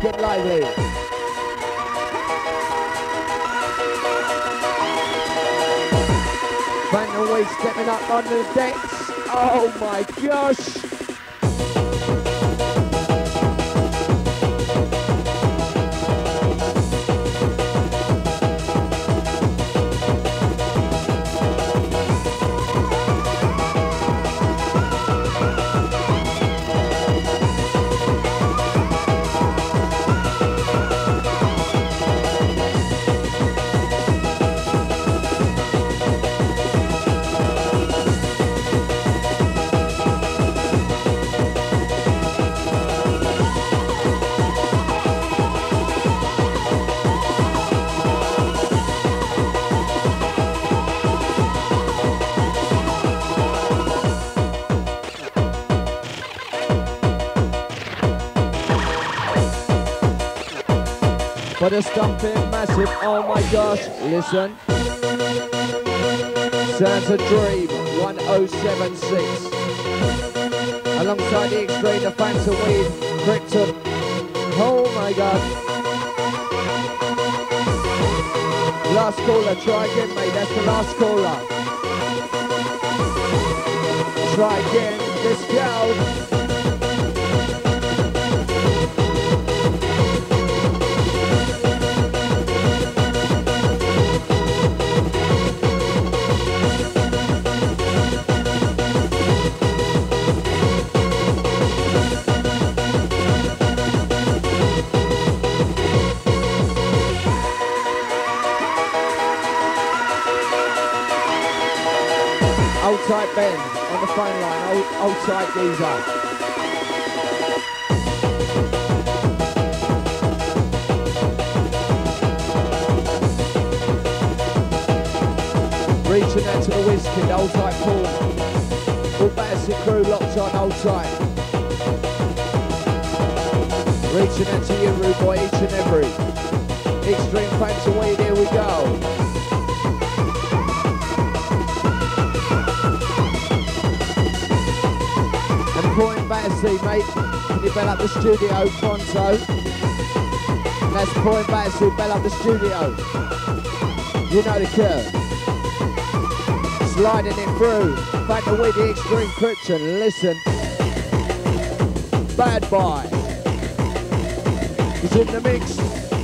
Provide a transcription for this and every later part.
get lively. Phantom Weed stepping up on the decks. Oh my gosh. But it's dumping massive, oh my gosh, listen. Sounds a Dream, 1076. Alongside the Extreme, the Phantom Weed, Krypton. Oh my god. Last caller, try again mate, that's the last caller. Try again, let's go. Tight Ben on the phone line, old tight geezer. Reaching out to the Whiskey, old tight Paul. All Battersea crew locked on, old tight. Reaching out to you, Rude Boy, each and every. Extreme Phantom Weed, here we go. Point Battersea, mate. Can you bell up the studio, pronto? And that's Point Battersea, bell up the studio. You know the curve. Sliding it through. Phantom Weed, the Extreme Krypton. Listen. Bad Boy. He's in the mix.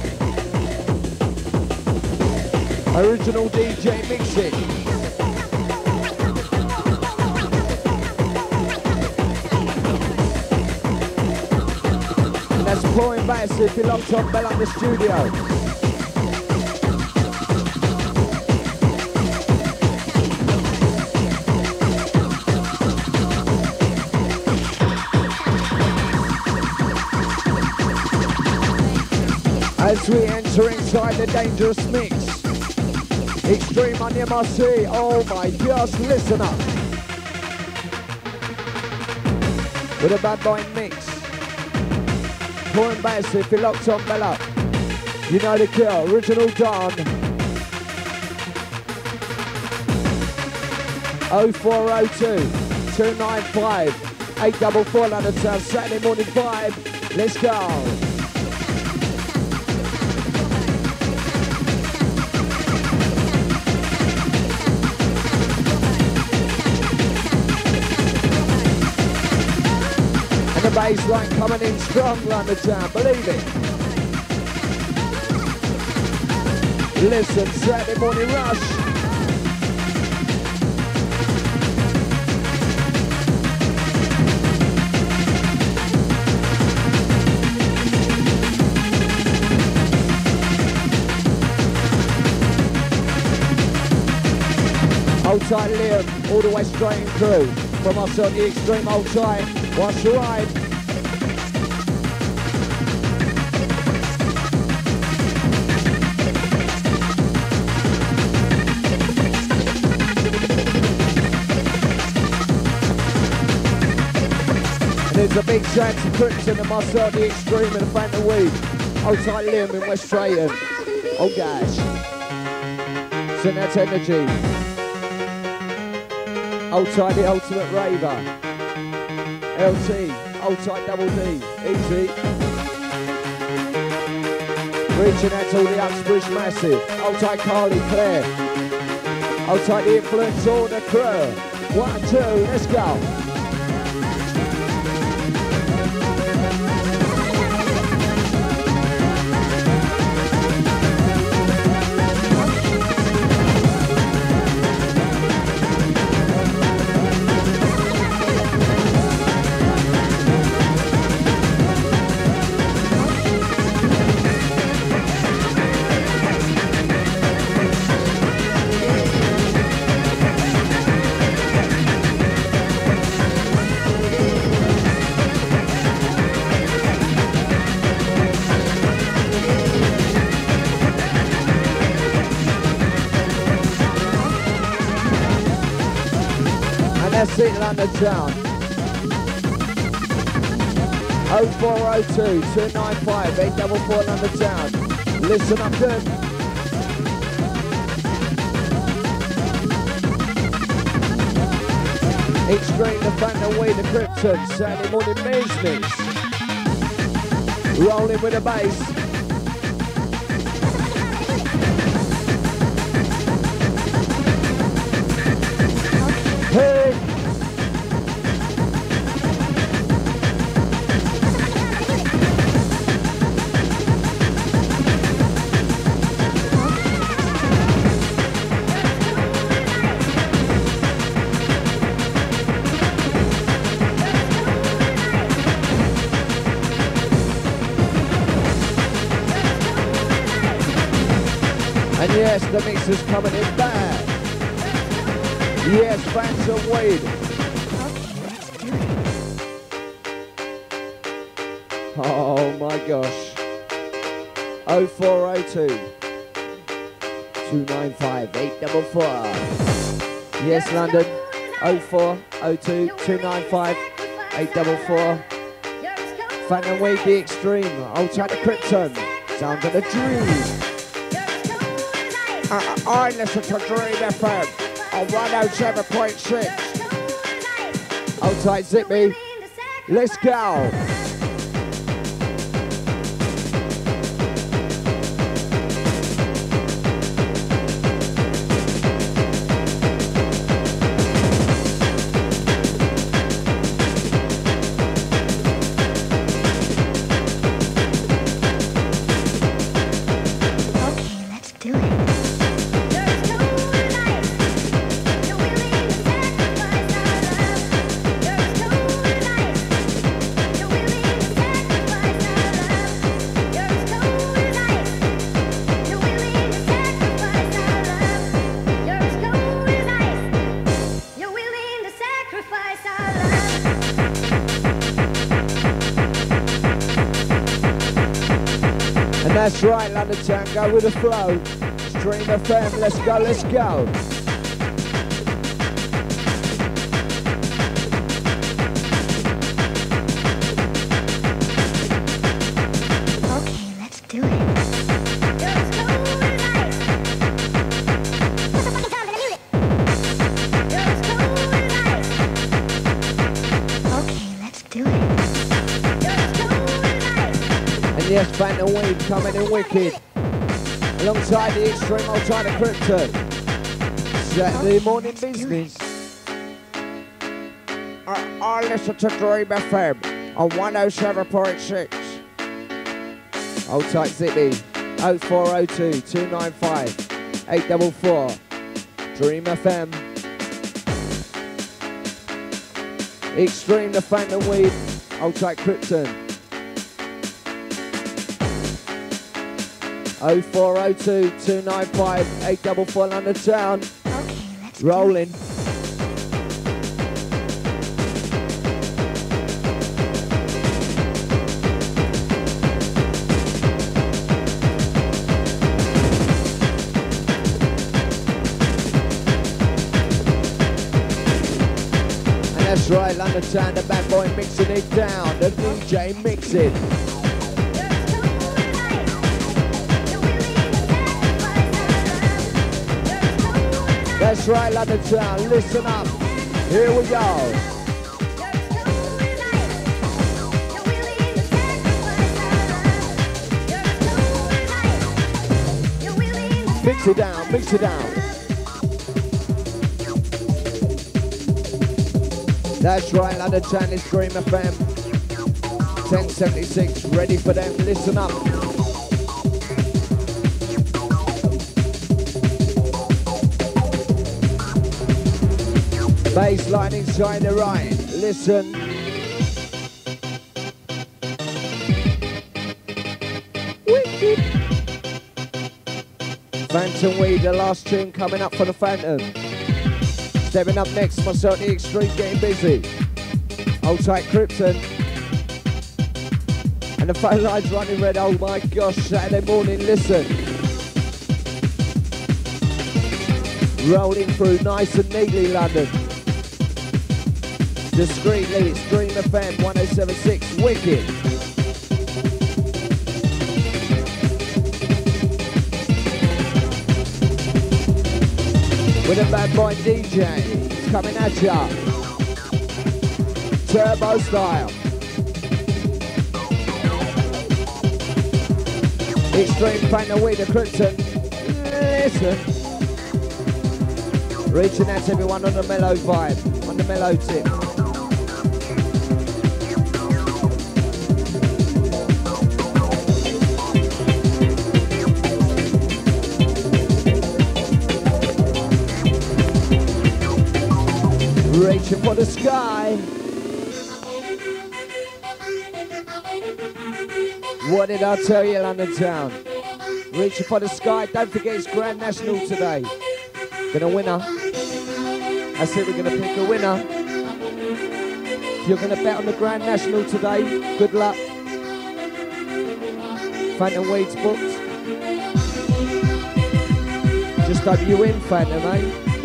Original DJ mixing. That's Point Battersea, if you're locked on, bell up the studio. As we enter inside the dangerous mix, Extreme on the MRC, oh my gosh, listen up. With a Bad Boy mix. Point Battersea, if you're locked on, bell up. You know the kill, Original Dawn. 0402 295 844 London Town, Saturday morning vibe. Let's go. The bass line coming in strong, London Town, believe it. Listen, Saturday morning rush. Hold tight Liam, all the way straight through. From us on the Extreme, hold tight. Watch the ride. And there's a big shout to Krypton and myself, the Extreme and the Phantom Weed. Hold tight Liam in West Drayton. Oh gosh. Send that energy. Hold tight the Ultimate Raver. LT, hold tight Double D, easy. Reaching out to all the Uxbridge massive. Hold tight Carly, Claire. Hold tight the Influence, all the crew. 1, 2, let's go. That's it, London Town. 0402 295 844 London Town. Listen up good. Extreme, the Phantom Way, the Krypton, Saturday morning business. Rolling with the bass. Hey! And yes, the mix is coming in bad. Yes, Phantom Wade. Oh my gosh. 0402 295 844. Yes, London. 0402 295 844. Phantom Wade, the Extreme. Old China Krypton. Sound of the Dream. I listen to Dream FM on 107.6. Hold tight, Zippy. Let's go. That's right, London Town, go with the flow. Stream FM, let's go, let's go. Okay, let's do it. Yes, Phantom Wave coming in wicked. Alongside the Extreme, Old China Krypton. Saturday morning business. I listen to Dream FM on 107.6. Hold tight, Zippy. 0402 295 844. Dream FM. Extreme, the Phantom Wave. Hold tight, Krypton. 0402 295 844 London Town. Okay, let's rolling. And that's right, London Town, the bad boy mixing it down, the DJ mixing. That's right, London Town, listen up. Here we go. Mix it down, mix it down. That's right, London Town is Dream FM. 1076, ready for them, listen up. Bassline inside the right, listen. Wicked. Phantom Weed, the last tune coming up for the Phantom. Stepping up next, myself, the Extreme, getting busy. Hold tight, Krypton. And the phone line's running red, oh my gosh, Saturday morning, listen. Rolling through nice and neatly, London. Discreetly, it's Dream FM 1076, wicked. With a bad boy DJ, it's coming at ya. Turbo style. Extreme Phantom with the Krypton. Listen. Reaching out to everyone on the mellow vibe, on the mellow tip. Reaching for the sky. What did I tell you, London Town? Reaching for the sky. Don't forget it's Grand National today. Gonna winner. I said we're gonna pick a winner. If you're gonna bet on the Grand National today, good luck. Phantom Weed's booked. Just hope you win, Phantom, eh?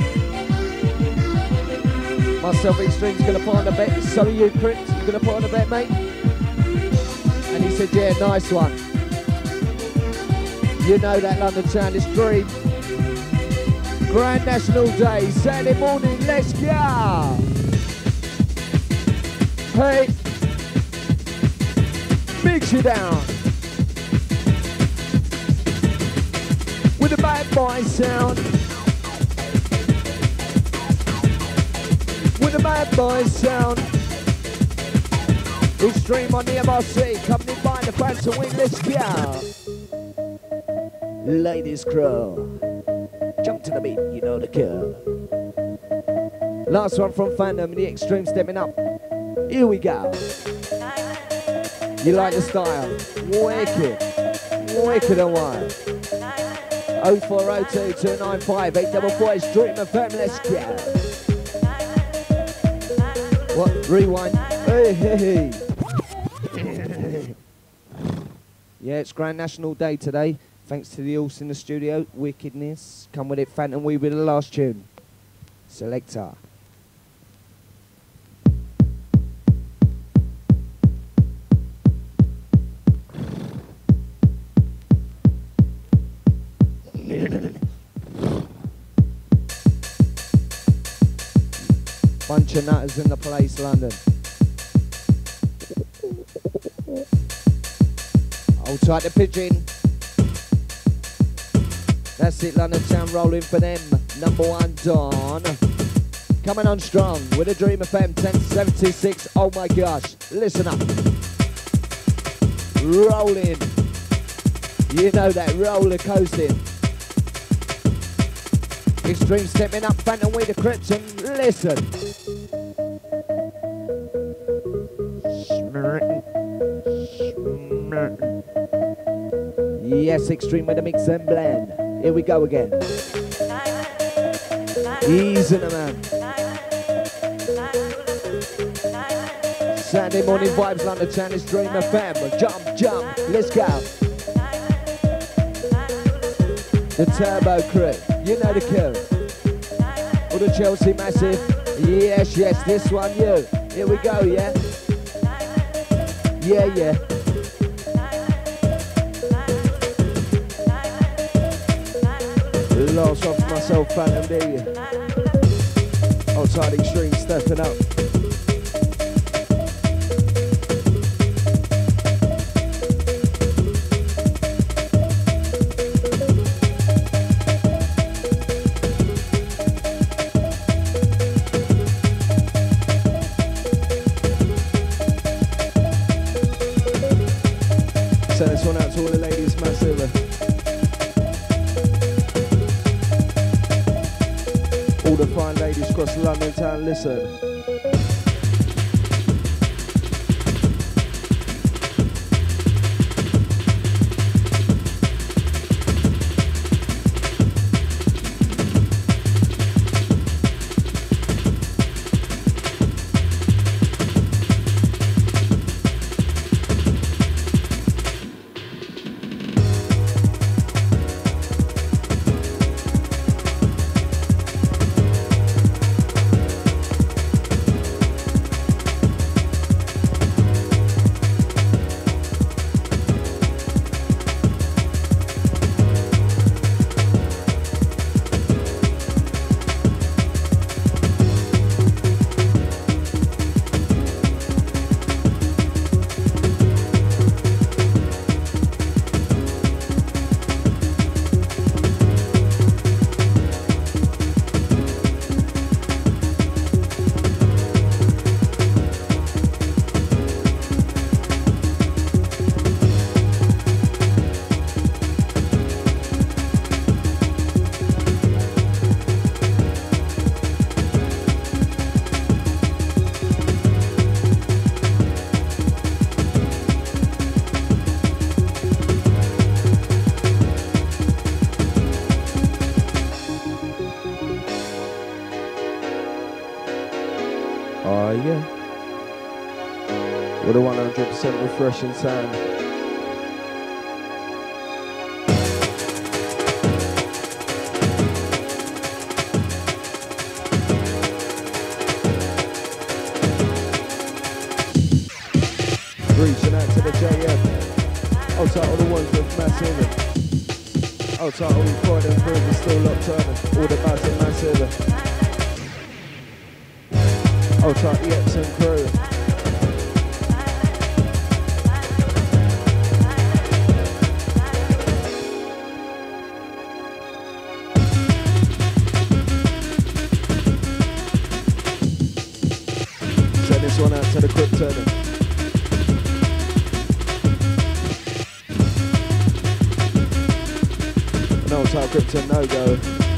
Myself, Extreme's gonna put on a bet. So are you, Crips, you gonna put on a bet, mate? And he said, yeah, nice one. You know that, London Town is Dream. Grand National Day, Saturday morning, let's go! Hey! Mix you down! With the bad boy sound. With the bad boy sound. Extreme on the MRC, accompanied by the Phantom Wing, let's go! Ladies Crow. Jump to the beat, you know the kill. Last one from Phantom, the Extreme stepping up. Here we go. You like the style? Wicked. Wicked and wild. 0402 295 844 is Dream FM, let's go. What? Rewind. Hey, hey, hey. Yeah, it's Grand National Day today. Thanks to the Horse in the studio, wickedness. Come with it, Phantom Weed with the last tune. Selector. Bunch of nutters in the place, London. Hold tight the pigeon. That's it, London Town rolling for them. Number one, Dawn. Coming on strong with a Dream FM 1076. Oh my gosh, listen up. Rolling. You know that roller coasting. Extreme stepping up, Phantom Weed the Krypton. Listen. Yes, Extreme with a mix and blend. Here we go again. Easy, man. Saturday morning vibes, London Town is Dream FM. Jump, jump, let's go. The Turbo Crew, you know the kill. All the Chelsea Massive. Yes, yes, this one, you. Here we go, yeah? Yeah, yeah. Last one for myself, Phantom D. Outside Extreme, stepping up. Send this one out to all the ladies, massive. All the fine ladies across London town, listen. With a 100% refreshing sound. Reaching out to the JF. I'll title the ones with massive. I'll title Recording and Proof is still locked on. All the massive. I'll title the Epsom crew. One out to the Krypton. An old type Krypton no go.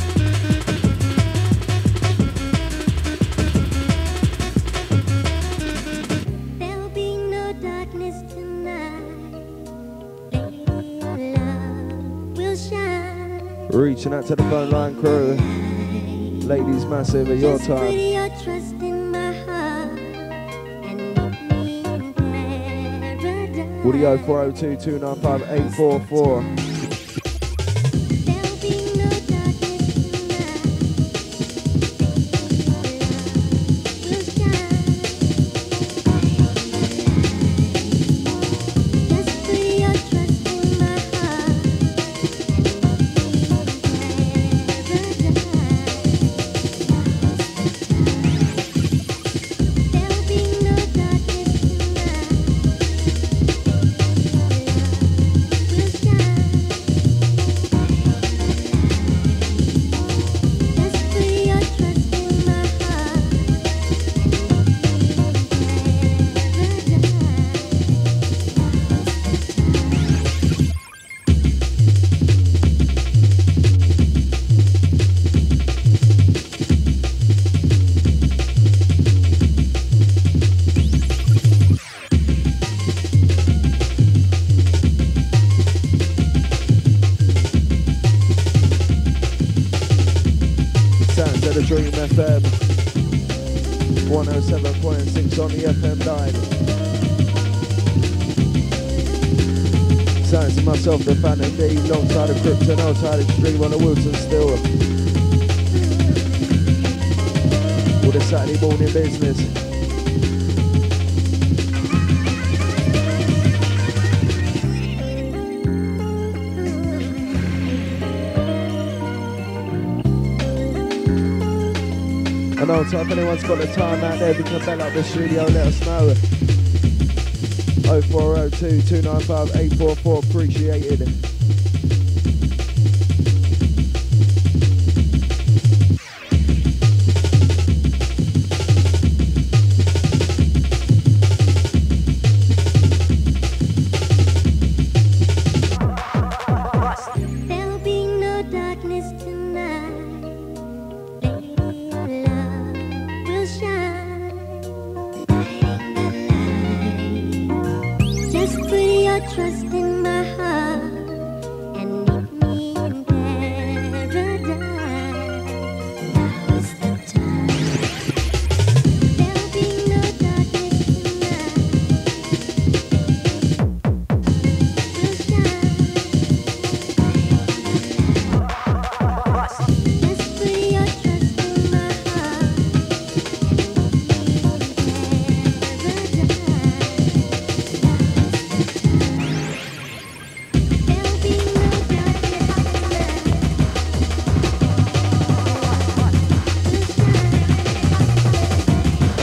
There'll be no darkness tonight. Lady, your love will shine. Reaching out to the phone line crew. Ladies, massive at your time. Put your trust in my heart. Audio 402 295 844. Dream FM 107.6 on the FM dial. Sounds to myself, the Phantom D, alongside of Krypton, outside Extreme on the Wilson still. All the Saturday morning business. I know, so if anyone's got the time out there, we can bell up the studio, let us know. 0402 295 844, appreciated.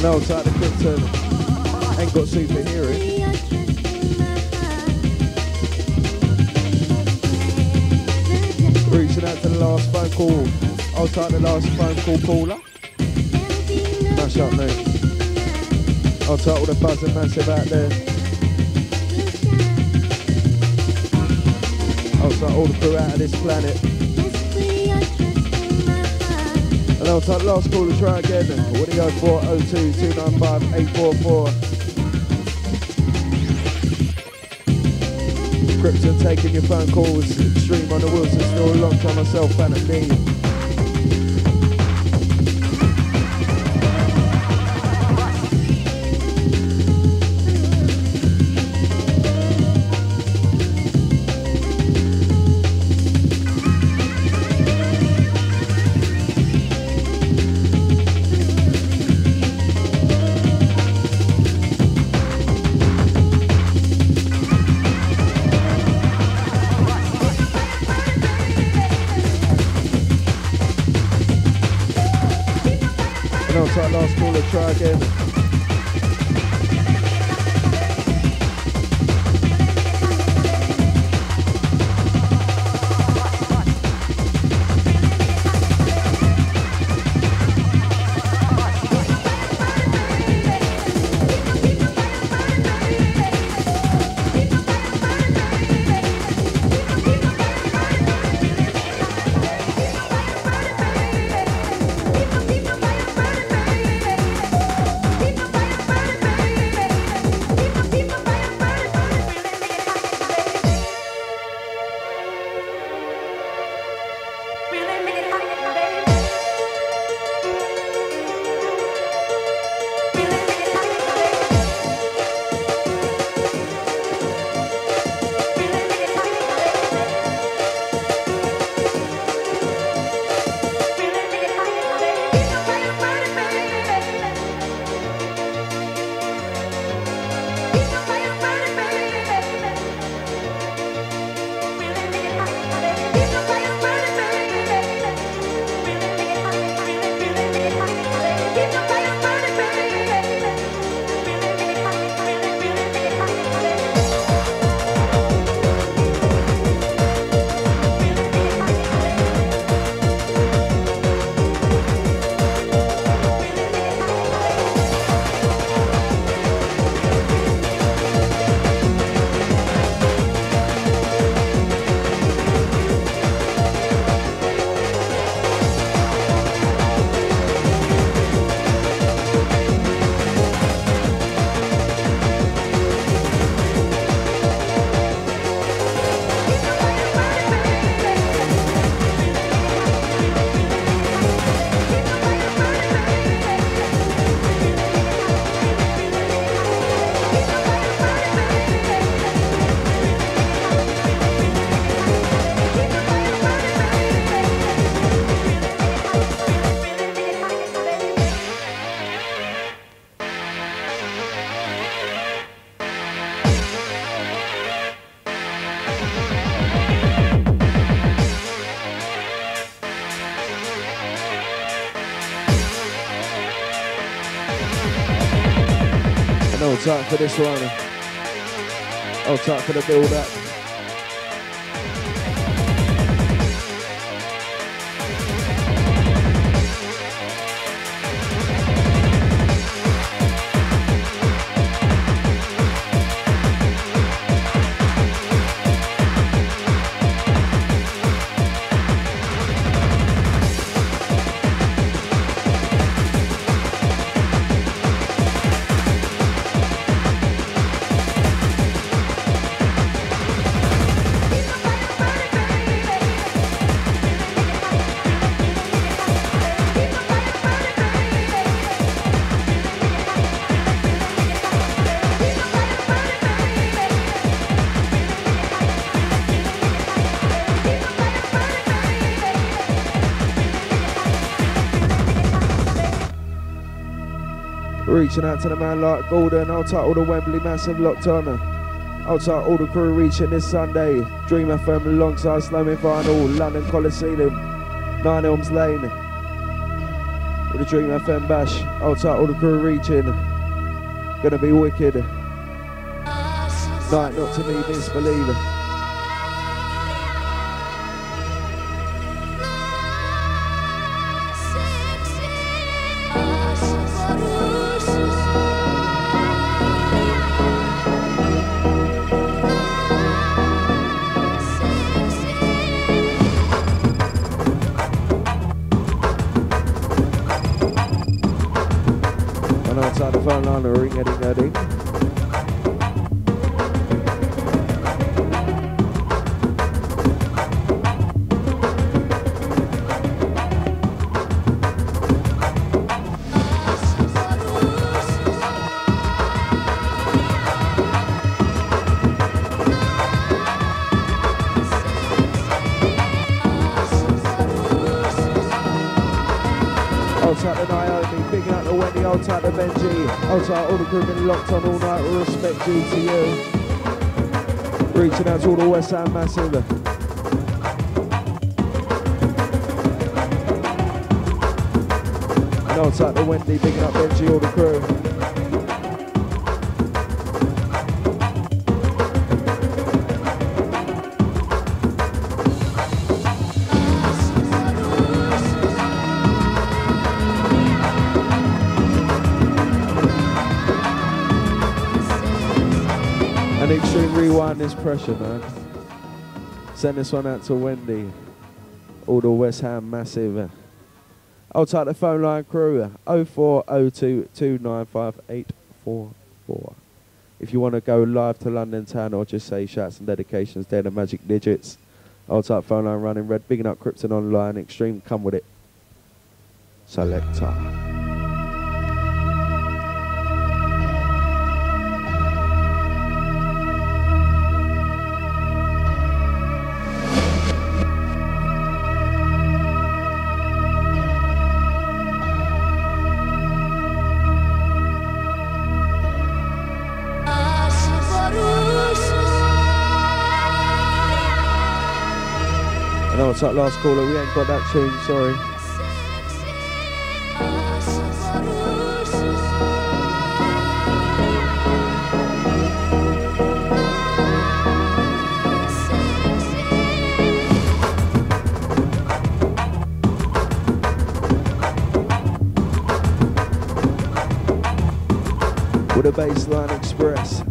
And outside the Krypton, ain't got superheroes. Reaching out to the last phone call. Outside the last phone call caller. Mash up, mate. Outside all the buzzing massive out there. Outside all the crew out of this planet. And outside the last caller, try again. What do you go for? 02 295 844. Krypton taking your phone calls. Extreme on the Wilson store. A long time myself, fan of me. Last caller, try again. Hold tight for this one. Hold tight for the build up. Reaching out to the man like Gordon, outside all the Wembley Massive locked on. Outside all the crew reaching this Sunday. Dream FM alongside Slamming Final, London Coliseum, 9 Elms Lane. with a Dream FM bash. Outside all the crew reaching. Gonna be wicked. Night not to me, misbelieve. The phone line, ring, edding. Outside the Naomi, bigging out the Wendy, outside the Benji, outside all the crew been locked on all night, with respect due to you. Reaching out to all the West Ham Massive. And outside the Wendy, bigging up Benji, all the crew. Extreme Rewind is pressure, man. Send this one out to Wendy. All the West Ham Massive. I'll take the phone line crew. 0402 295 844. If you want to go live to London Town or just say shouts and dedications, they're the magic digits. I'll take phone line running red. Bigging up Krypton Online. Extreme, come with it. Selector. I know it's that last caller, we ain't got that tune, sorry. With a Bassline Express.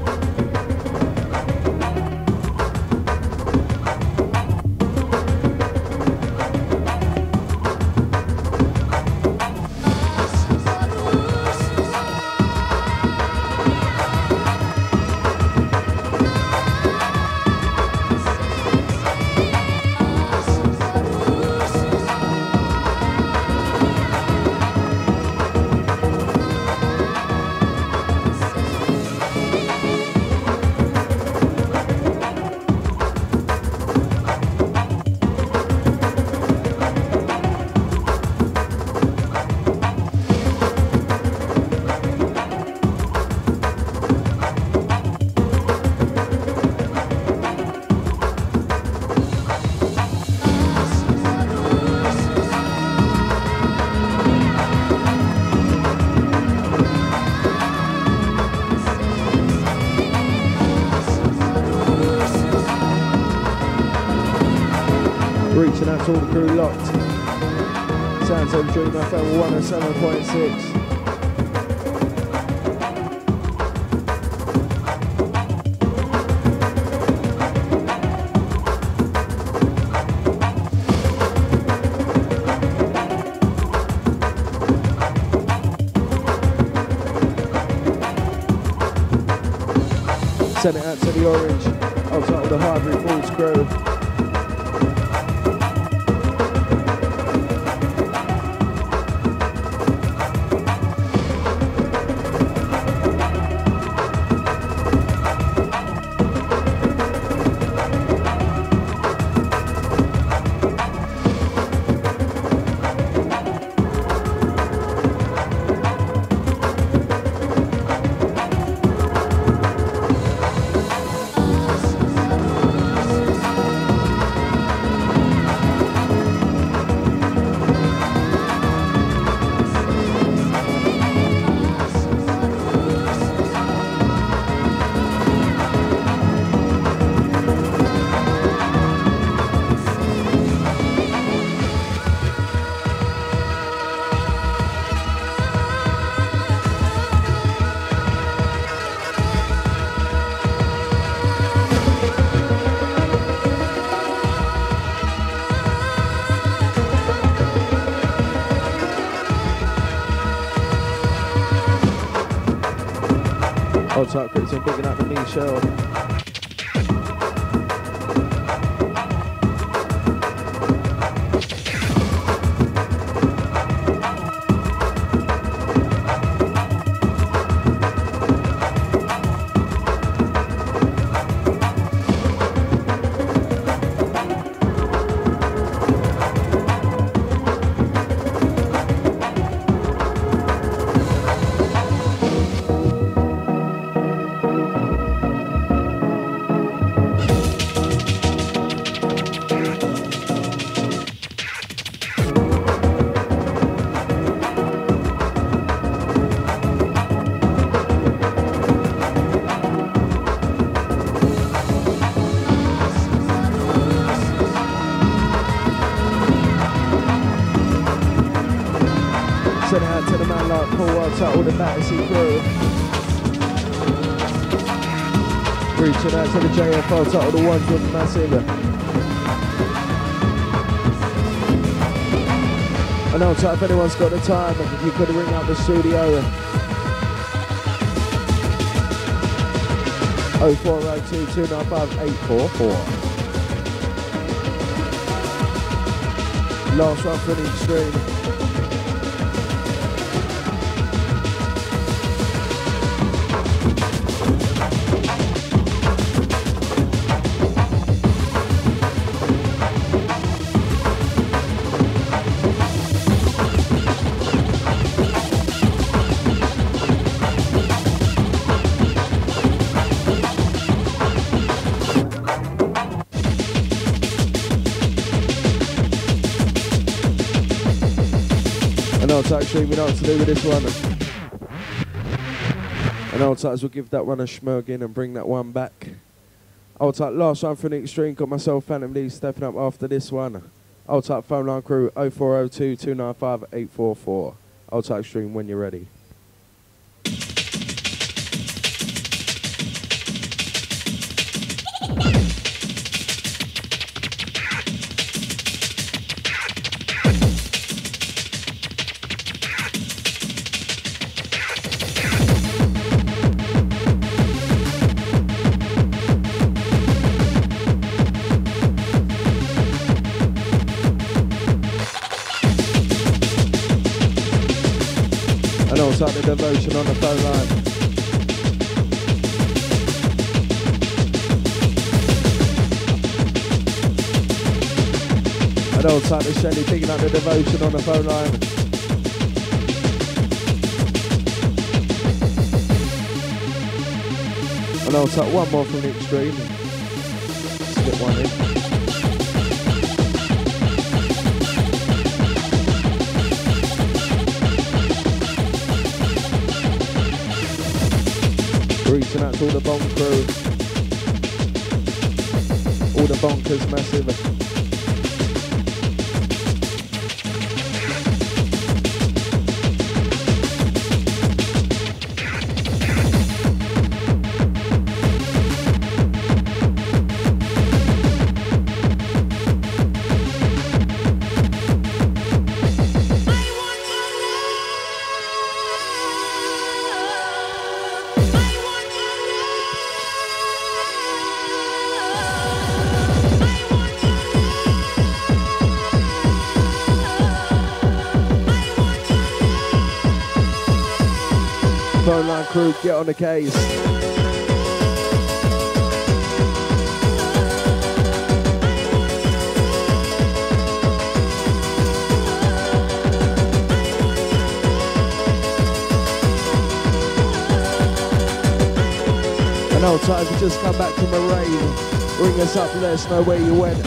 Reaching out to all the crew locked. Sounds of Dream FM 107.6. Send it out to the Orange, outside of the Highbury Falls crew. tight, Chris, and bigging up the Michelle. All the Battersea crew. Reaching out to the JFL title, the ones with massive. And also, if anyone's got the time, if you could ring out the studio. 0402 295 844. Last one for the extreme. Actually, we know what to do with this one. And old times will give that one a schmergin and bring that one back. Old type, last one from the extreme. Got myself Phantom D stepping up after this one. Old type phone line crew 0402 295 844. Old type extreme when you're ready. Start the devotion on the phone line. And old time to Shelly picking up the devotion on the phone line. And old time, one more from the extreme. Slip one in. Reaching out to all the bonk crew, all the bonkers massive. Phone line crew, get on the case. And old time, if you just come back from a rave, ring us up and let us know where you went.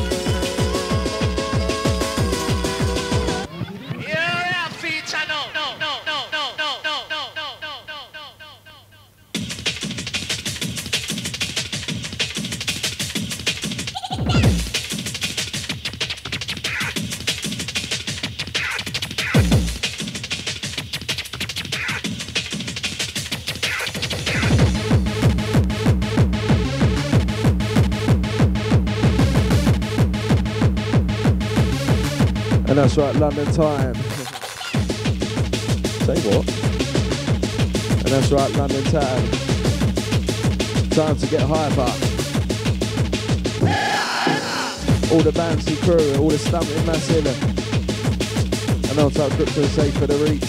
And that's right, London time. Say what? And that's right, London time. Time to get hyper. All the bouncy crew, all the stumping massive. And Old Type Crypto safe for the reach.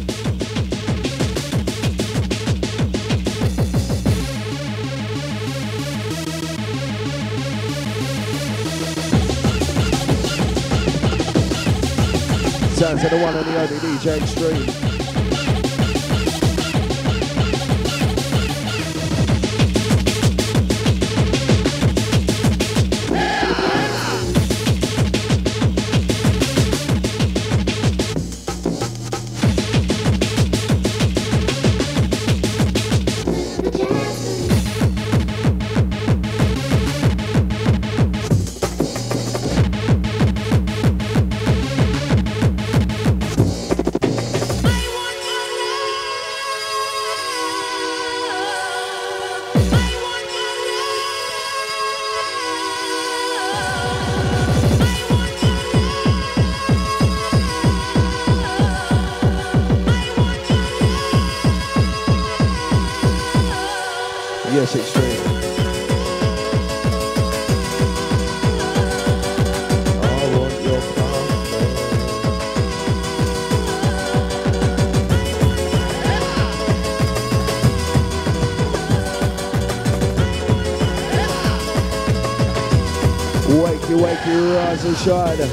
Sounds to the one and the only DJ Extreme. Yes, Extreme. I want your Wake you, rise and shine.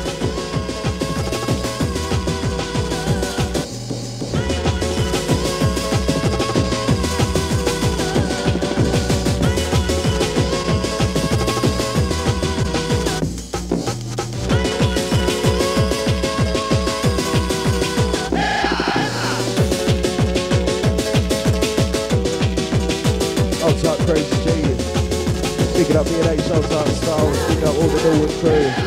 Picking up the NH Old Type Styles, picking up all the Norwood crew.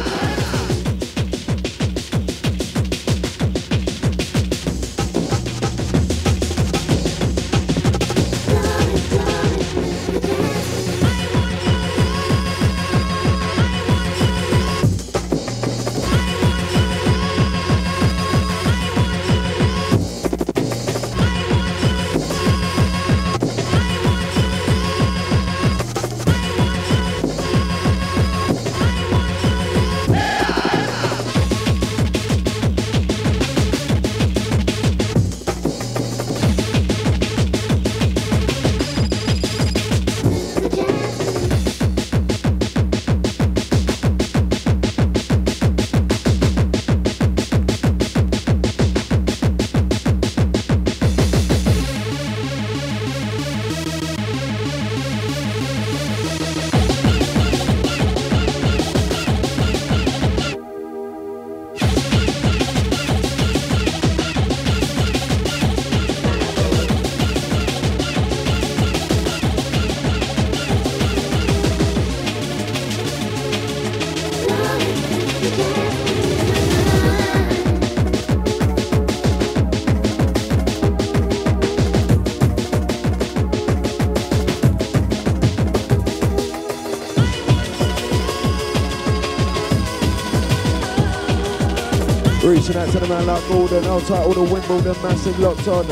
Reaching out to the man like Gordon, Old Type, all the Wimbledon massive locked on.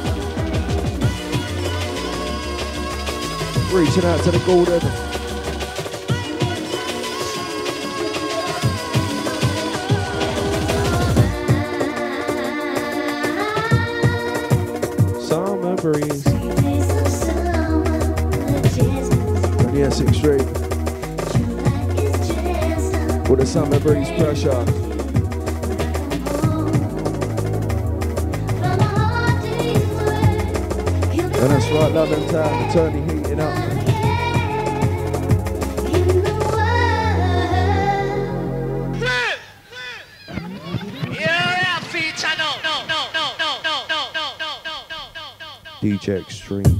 Reaching out to the Gordon. Summer breeze. And yes, Extreme. With the summer breeze pressure. And that's right, London town, the Tony heating up. DJ Extreme.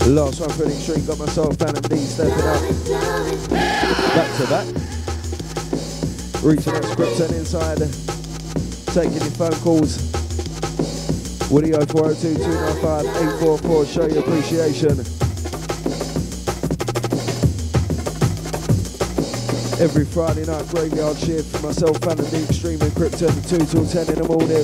Last one for the extreme, got myself Phantom D stepping up. Back to back. Reaching that script and inside. Taking your phone calls. Woody 0402 295 844. Show your appreciation. Every Friday night graveyard shift. Myself, Phantom D, Extreme and Krypton, 2 till 10 in the morning.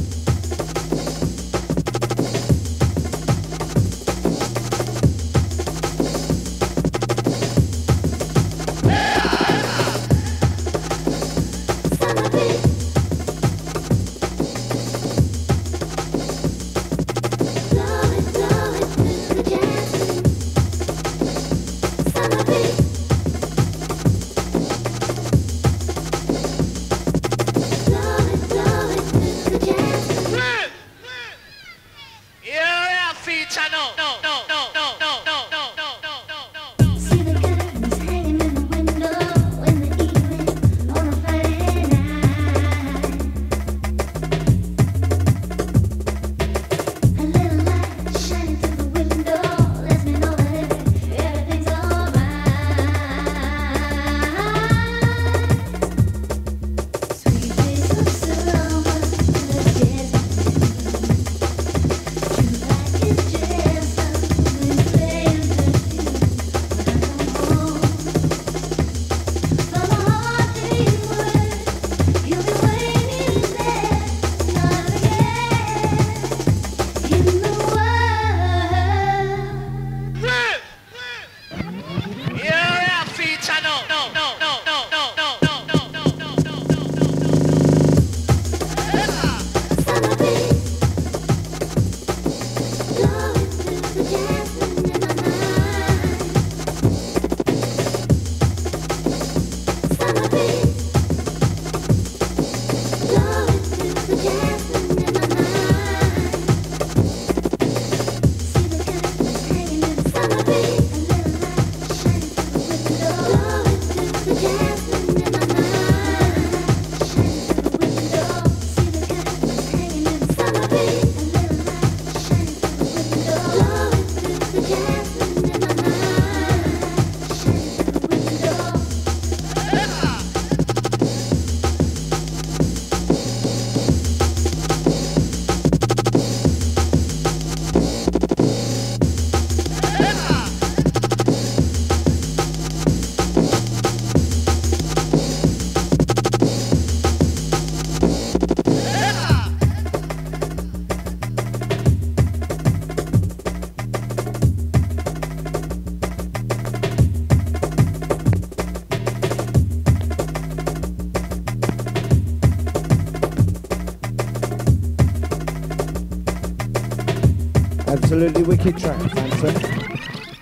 Absolutely wicked track, Phantom.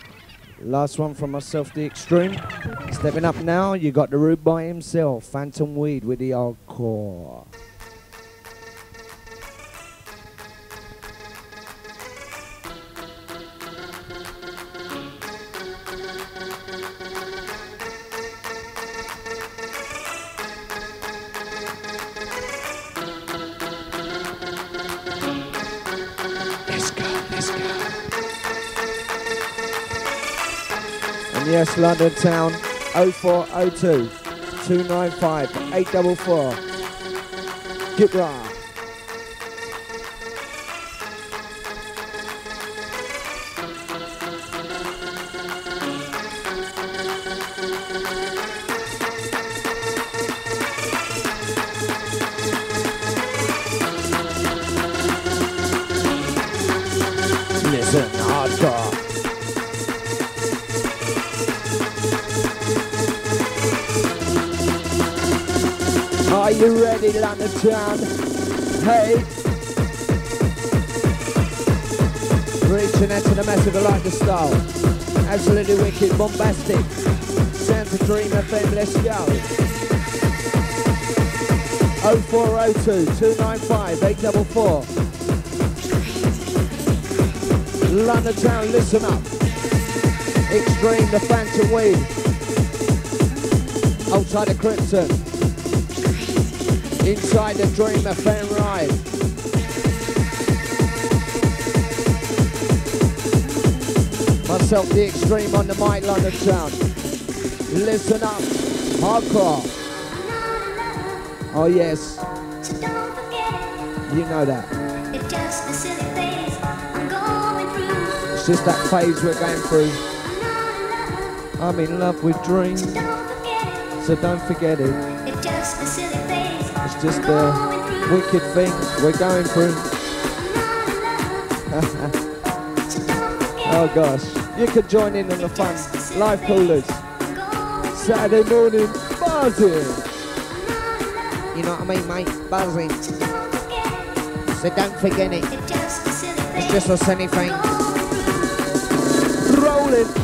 Last one from myself, the Extreme. Stepping up now, you got the Rude Boy himself, Phantom Weed with the hardcore. Yes, London Town, 0402 295 844. Get right. Listen, hardcore. Are you ready, London Town? Hey! Reaching out to the massive, I like the style. Absolutely wicked, bombastic. Sounds of Dream FM, let's go. 0402 295 844. London Town, listen up. Extreme, the Phantom Weed. Outside the Krypton. Inside the Dream FM ride. Myself, the extreme on the mic, London sound. Listen up, hardcore. Oh yes, you know that. It's just that phase we're going through. I'm in love with dreams, so don't forget it. It's just a wicked thing we're going through. Oh gosh, you could join in on the fun. Live callers, Saturday morning, buzzing. You know what I mean, mate? Buzzing. So don't forget it. It's just a sunny thing. Rolling.